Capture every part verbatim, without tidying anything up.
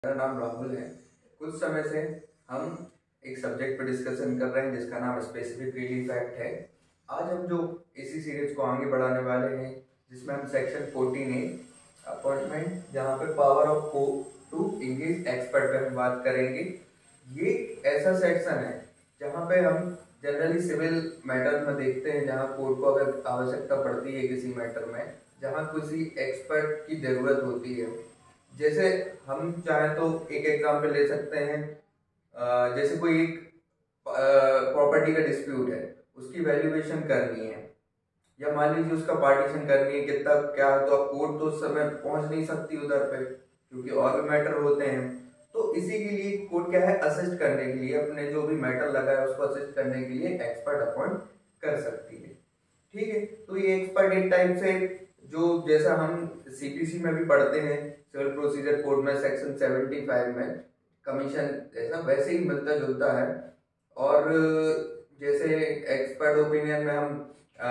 मेरा नाम राहुल है। कुछ समय से हम एक सब्जेक्ट पर डिस्कशन कर रहे हैं जिसका नाम स्पेसिफिक फील्ड इफेक्ट है। आज हम जो इसी सीरीज को आगे बढ़ाने वाले हैं जिसमें हम सेक्शन फोर्टीन ए अपॉइंटमेंट जहाँ पे power of court to engage expert पे हम बात करेंगे। ये ऐसा सेक्शन है जहाँ पे हम जनरली सिविल मैटर में देखते हैं जहाँ कोर्ट को अगर आवश्यकता पड़ती है किसी मैटर में जहाँ किसी एक्सपर्ट की ज़रूरत होती है। जैसे हम चाहें तो एक एग्जांपल ले सकते हैं, जैसे कोई एक प्रॉपर्टी का डिस्प्यूट है, उसकी वैल्यूएशन करनी है या मान लीजिए उसका पार्टीशन करनी है कितना क्या, तो अब कोर्ट तो उस समय पहुंच नहीं सकती उधर पे क्योंकि और भी मैटर होते हैं। तो इसी के लिए कोर्ट क्या है, असिस्ट करने के लिए अपने जो भी मैटर लगा है उसको असिस्ट करने के लिए एक्सपर्ट अपॉइंट कर सकती है। ठीक है, तो ये एक्सपर्ट एक टाइप से जो जैसा हम सीपीसी में भी पढ़ते हैं सिविल प्रोसीजर कोड में सेक्शन पचहत्तर में कमीशन जैसा वैसे ही मिलता जुलता है। और जैसे एक्सपर्ट ओपिनियन में हम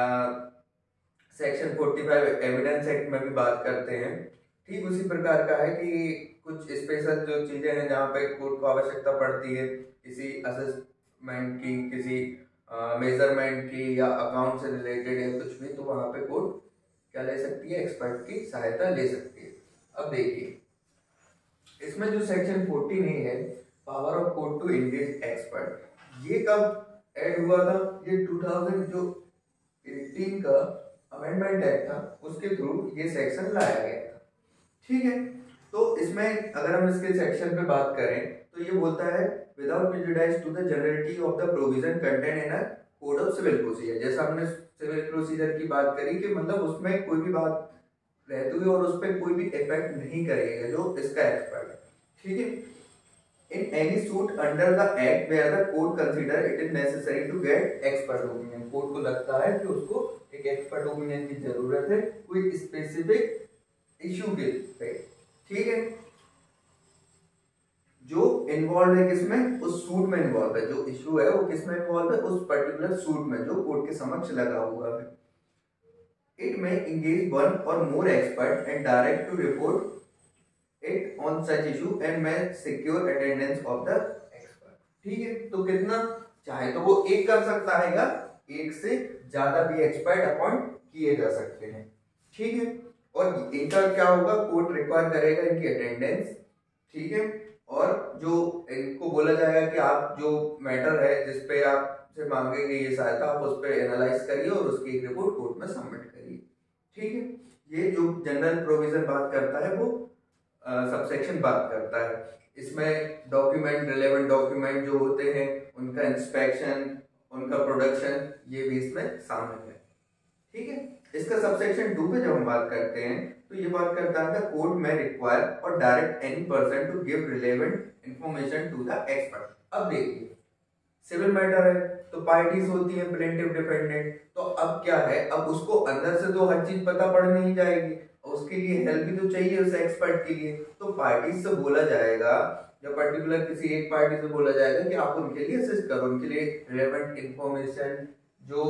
सेक्शन पैंतालीस एविडेंस एक्ट में भी बात करते हैं, ठीक उसी प्रकार का है कि कुछ स्पेशल जो चीजें हैं जहाँ पे कोर्ट को आवश्यकता पड़ती है किसी असेसमेंट की, किसी मेजरमेंट की या अकाउंट से रिलेटेड है कुछ भी, तो वहाँ पे कोर्ट क्या ले सकती है, एक्सपर्ट की सहायता ले सकती है। अब देखिए इसमें जो सेक्शन फोर्टीन ए है power of court to engage expert, ये कब ऐड हुआ था? ये दो हज़ार जो अठारह का अमेंडमेंट एक्ट था उसके थ्रू ये सेक्शन लाया गया था। ठीक है, तो इसमें अगर हम इसके सेक्शन पे बात करें तो ये बोलता है without prejudice to the generality of the provision content in a code of civil procedure. जैसा हमने सिविल प्रोसीजर की बात करी कि मतलब उसमें कोई भी बात रहती हुई और उस पर कोई भी इफेक्ट नहीं करेगा जो इसका एक्सपर्ट है। ठीक है, in any suit under the act where the court consider it is necessary to get expert opinion. Court को लगता है कि उसको एक एक्सपर्ट ओपिनियन की जरूरत है कोई स्पेसिफिक इश्यू के पे। ठीक है, जो इन्वॉल्व है किसमें, उस सूट में इन्वॉल्व है, जो इश्यू है वो किसमें इन्वॉल्व है, उस पर्टिकुलर सूट में जो कोर्ट के समक्ष लगा हुआ है। इट में engage one or more expert and direct to report it on such issue and may secure attendance of the expert। ठीक है, तो कितना चाहे तो वो एक कर सकता है या एक से ज्यादा भी एक्सपर्ट अपॉइंट किए जा सकते हैं। ठीक है, और इनका क्या होगा, कोर्ट रिक्वायर करेगा इनकी अटेंडेंस। ठीक है, और जो इनको बोला जाएगा कि आप जो मैटर है जिसपे आप से मांगेंगे ये सहायता, आप उस पर एनालाइज करिए और उसकी एक रिपोर्ट कोर्ट में सबमिट करिए। ठीक है, ये जो जनरल प्रोविजन बात करता है वो सबसेक्शन बात करता है। इसमें डॉक्यूमेंट, रिलेवेंट डॉक्यूमेंट जो होते हैं उनका इंस्पेक्शन, उनका प्रोडक्शन, ये भी इसमें शामिल है। ठीक है, इसका सबसेक्शन टू पे जब हम बात करते हैं तो ये बात करता है कोर्ट में रिक्वायर और direct any person to give relevant information to the expert. अब देखिए सिविल मैटर है तो पार्टीज होती है प्लेंटिफ, डिफेंडेंट, तो अब क्या है, अब उसको अंदर से तो हर चीज पता पड़ नहीं जाएगी, उसके लिए हेल्प भी तो चाहिए उस एक्सपर्ट के लिए। तो पार्टीज से बोला जाएगा या पर्टिकुलर किसी एक पार्टी से बोला जाएगा कि आप उनके लिए असिस्ट करो, उनके लिए रिलेवेंट इंफॉर्मेशन जो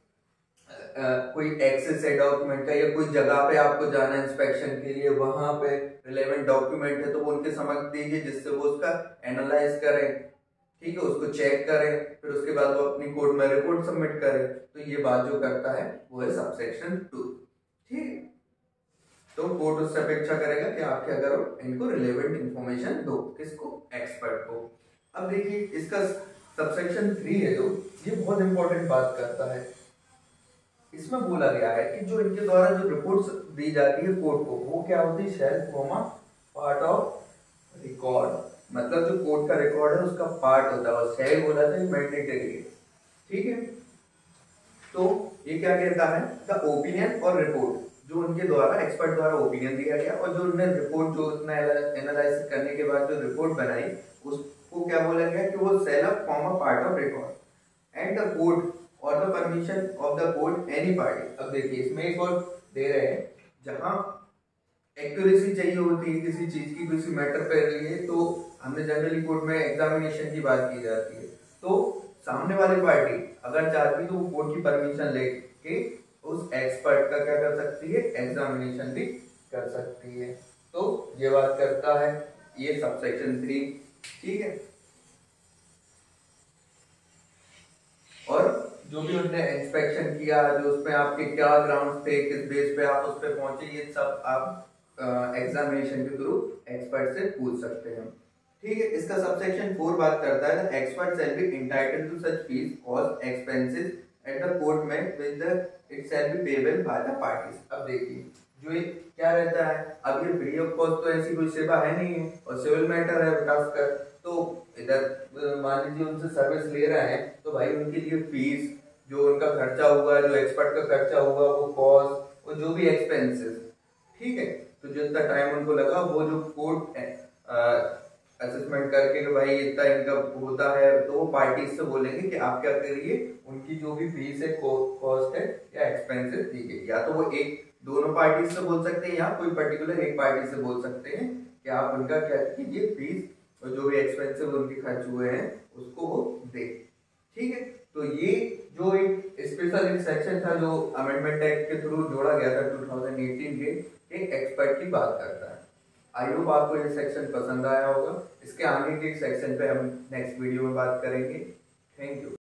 आ, कोई एक्सेस है डॉक्यूमेंट का या कोई जगह पे आपको जाना इंस्पेक्शन के लिए, वहां पे रिलेवेंट डॉक्यूमेंट है तो वो उनके समझ दीजिए जिससे वो उसका एनालाइज करें। ठीक है, उसको चेक करें, फिर उसके बाद वो अपनी कोर्ट में रिपोर्ट सबमिट करें। तो ये बात जो करता है वो है सबसेक्शन टू। ठीक है, तो कोर्ट उससे अपेक्षा करेगा कि आप क्या करो, इनको रिलेवेंट इंफॉर्मेशन दो, किसको, एक्सपर्ट को। अब देखिए इसका सबसेक्शन थ्री है जो ये बहुत इंपॉर्टेंट बात करता है। इसमें बोला गया है कि जो इनके द्वारा जो रिपोर्ट्स दी जाती है कोर्ट को वो क्या होती है, shall form a part of record, मतलब जो कोर्ट का रिकॉर्ड है उसका पार्ट होता है और शेल बोला था मैंडेटरी है। ठीक है, तो ये क्या कहता है, द ओपिनियन और रिपोर्ट जो उनके द्वारा एक्सपर्ट द्वारा ओपिनियन दिया गया और जो उन्होंने रिपोर्ट जो उतना एनालाइसिस करने के बाद जो रिपोर्ट बनाई उसको क्या बोला गया कि वो shall form a part of record and the court और the permission of the court any party. अब देखिए इसमें एक और दे रहे हैं जहां एक्यूरेसी चाहिए होती है किसी चीज की, किसी मैटर पे लिए, तो हमने जनरली कोर्ट में एग्जामिनेशन की बात की जाती है। तो सामने वाली पार्टी अगर चाहती तो वो कोर्ट की परमिशन लेके उस एक्सपर्ट का क्या कर सकती है, एग्जामिनेशन भी कर सकती है। तो ये बात करता है ये सबसेक्शन थ्री, ठीक है। और जो भी उन्होंने इंस्पेक्शन किया, जो उसमें आपके क्या ग्राउंड थे, किस बेस पे आप उस पे पहुंचे, ये सब आप एग्जामिनेशन के थ्रू एक्सपर्ट से पूछ सकते हैं, ठीक है। इसका सबसेक्शन फोर बात करता है expert shall be entitled to such fees cost expenses at the court में with the it shall be payable by the parties. अब देखिए जो ये क्या रहता है, अब ये फ्री ऑफ कॉस्ट तो ऐसी कोई सेवा है नहीं है और सिविल मैटर है विकास कर, तो इधर मान लीजिए उनसे सर्विस ले रहे हैं तो भाई उनके लिए फीस, जो उनका खर्चा हुआ, जो एक्सपर्ट का खर्चा हुआ, वो कॉस्ट और जो भी एक्सपेंसेस, ठीक है। तो जितना टाइम उनको लगा वो जो कोर्ट असेसमेंट करके कि भाई इतना इनकम होता है, तो वो पार्टीज से बोलेंगे कि आप क्या करिए, उनकी जो भी फीस है, कॉस्ट है या एक्सपेंसेस, ठीक है। या तो वो एक दोनों पार्टी से बोल सकते हैं या कोई पर्टिकुलर एक पार्टी से बोल सकते हैं कि आप उनका क्या कीजिए, फीस और जो भी एक्सपेंसिव उनके खर्च हुए हैं उसको वो दे, ठीक है। तो ये जो एक स्पेशल एक सेक्शन था जो अमेंडमेंट एक्ट के थ्रू जोड़ा गया था टू थाउजेंड एटीन के, एक एक्सपर्ट की बात करता है। आई होप आपको ये सेक्शन पसंद आया होगा। इसके आगे के सेक्शन पे हम नेक्स्ट वीडियो में बात करेंगे। Thank you.